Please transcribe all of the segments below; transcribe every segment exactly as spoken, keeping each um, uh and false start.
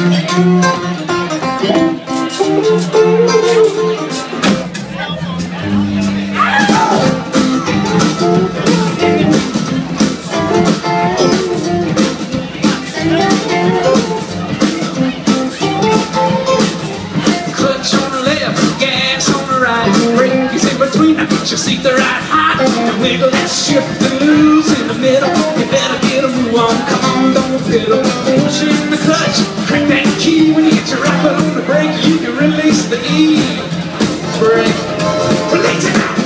She'll seek the right height and wiggle that shift and lose in the middle. You better get a move on, come on, don't piddle. Push in the clutch, crank that key. When you get your right foot on the brake, you can release the E. Brake, release it out.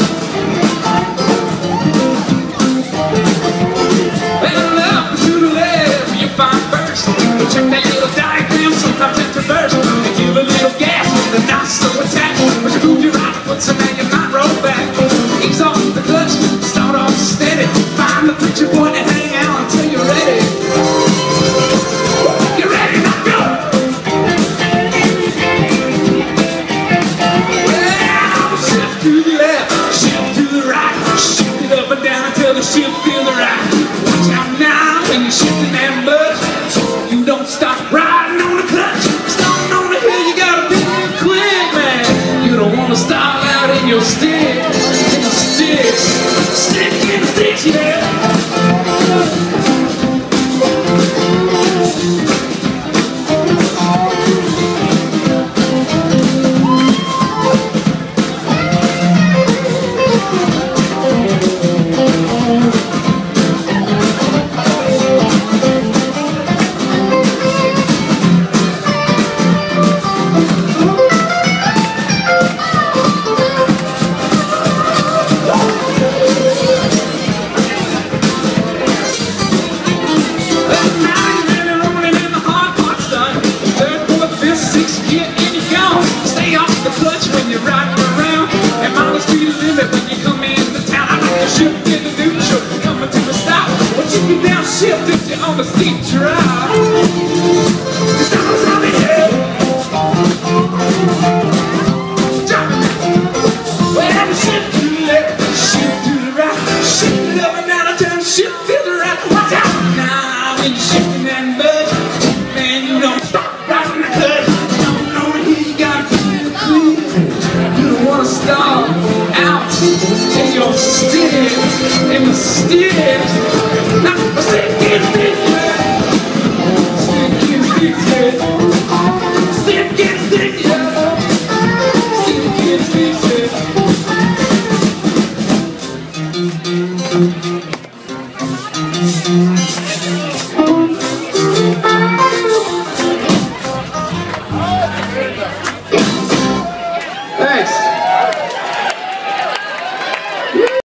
And up to the left, you find first. Check that little diagram, sometimes it's reverse. You give a little gas with the nozzle attached. But you move your right foot so now you're not roll back. Ease off the clutch, start off steady. Find the picture point and hang out until you're ready. You're ready, now go! Well, shift to the left, shift to the right. Shift it up and down until the shift feels right. Watch out now when you're shifting that clutch. You don't stop riding on the clutch. Stomping on the hill, you gotta be quick, man. You don't wanna stall out in your stick. In the sticks. Stick in the sticks, yeah. Shift if you're on the steep drive. Just don't stop it, yeah. Drop it down. Well, shift to the left, shift to the right. Shift it up and down until the shift to the right. Watch out now when you're shifting that budge. Man, you don't stop riding the clutch. Don't know the hill, you gotta keep it clean. You don't wanna stall out in your stick. In the sticks. Now, stick in the sticks. Stick in the sticks, yeah. Stick in the sticks, yeah. Stick in the sticks, yeah.